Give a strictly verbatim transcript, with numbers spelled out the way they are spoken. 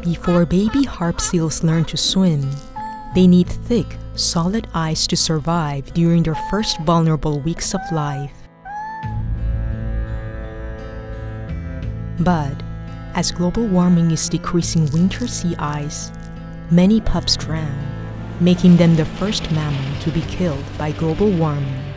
Before baby harp seals learn to swim, they need thick, solid ice to survive during their first vulnerable weeks of life. But as global warming is decreasing winter sea ice, many pups drown, making them the first mammal to be killed by global warming.